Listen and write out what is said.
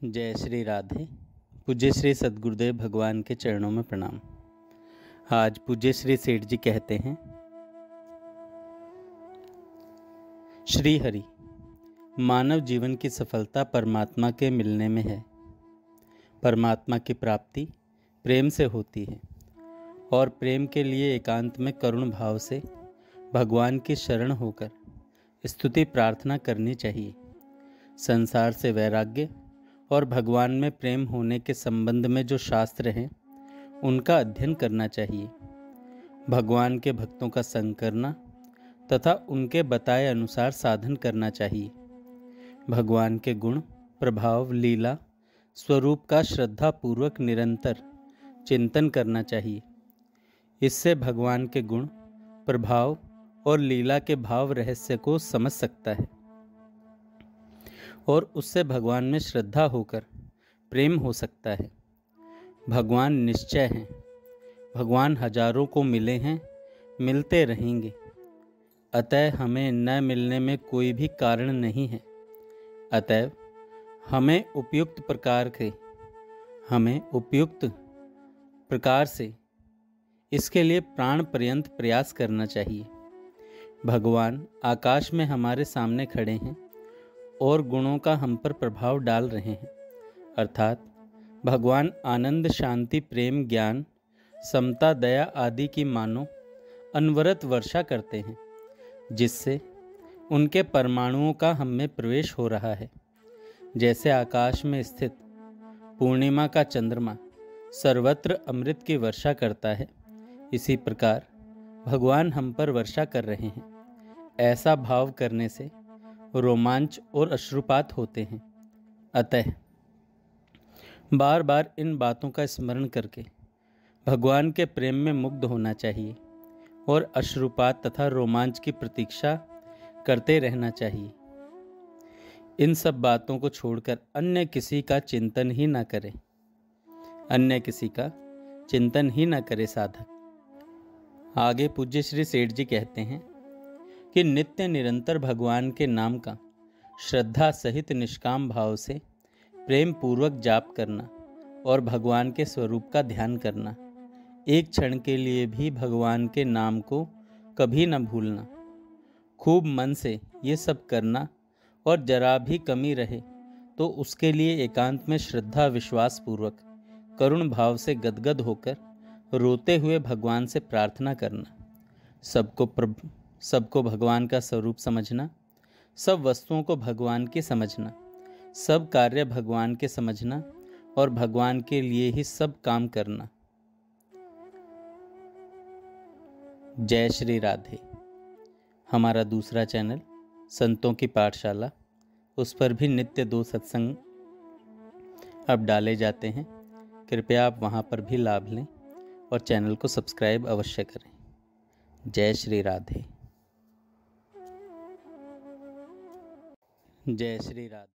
जय श्री राधे। पूज्य श्री सद्गुरुदेव भगवान के चरणों में प्रणाम। आज पूज्य श्री सेठ जी कहते हैं, श्री हरि, मानव जीवन की सफलता परमात्मा के मिलने में है। परमात्मा की प्राप्ति प्रेम से होती है और प्रेम के लिए एकांत में करुण भाव से भगवान की शरण होकर स्तुति प्रार्थना करनी चाहिए। संसार से वैराग्य और भगवान में प्रेम होने के संबंध में जो शास्त्र हैं उनका अध्ययन करना चाहिए। भगवान के भक्तों का संग करना तथा उनके बताए अनुसार साधन करना चाहिए। भगवान के गुण, प्रभाव, लीला, स्वरूप का श्रद्धापूर्वक निरंतर चिंतन करना चाहिए। इससे भगवान के गुण, प्रभाव और लीला के भाव रहस्य को समझ सकता है और उससे भगवान में श्रद्धा होकर प्रेम हो सकता है। भगवान निश्चय हैं। भगवान हजारों को मिले हैं, मिलते रहेंगे। अतः हमें न मिलने में कोई भी कारण नहीं है। अतएव हमें उपयुक्त प्रकार से इसके लिए प्राण पर्यंत प्रयास करना चाहिए। भगवान आकाश में हमारे सामने खड़े हैं और गुणों का हम पर प्रभाव डाल रहे हैं, अर्थात भगवान आनंद, शांति, प्रेम, ज्ञान, समता, दया आदि की मानो अनवरत वर्षा करते हैं, जिससे उनके परमाणुओं का हम में प्रवेश हो रहा है। जैसे आकाश में स्थित पूर्णिमा का चंद्रमा सर्वत्र अमृत की वर्षा करता है, इसी प्रकार भगवान हम पर वर्षा कर रहे हैं। ऐसा भाव करने से रोमांच और अश्रुपात होते हैं। अतः बार बार इन बातों का स्मरण करके भगवान के प्रेम में मुग्ध होना चाहिए और अश्रुपात तथा रोमांच की प्रतीक्षा करते रहना चाहिए। इन सब बातों को छोड़कर अन्य किसी का चिंतन ही न करे साधक। आगे पूज्य श्री सेठ जी कहते हैं कि नित्य निरंतर भगवान के नाम का श्रद्धा सहित निष्काम भाव से प्रेम पूर्वक जाप करना और भगवान के स्वरूप का ध्यान करना, एक क्षण के लिए भी भगवान के नाम को कभी न भूलना, खूब मन से ये सब करना और जरा भी कमी रहे तो उसके लिए एकांत में श्रद्धा विश्वास पूर्वक करुण भाव से गदगद होकर रोते हुए भगवान से प्रार्थना करना। सबको भगवान का स्वरूप समझना, सब वस्तुओं को भगवान की समझना, सब कार्य भगवान के समझना और भगवान के लिए ही सब काम करना। जय श्री राधे। हमारा दूसरा चैनल संतों की पाठशाला, उस पर भी नित्य 2 सत्संग अब डाले जाते हैं। कृपया आप वहाँ पर भी लाभ लें और चैनल को सब्सक्राइब अवश्य करें। जय श्री राधे। जय श्री राधे।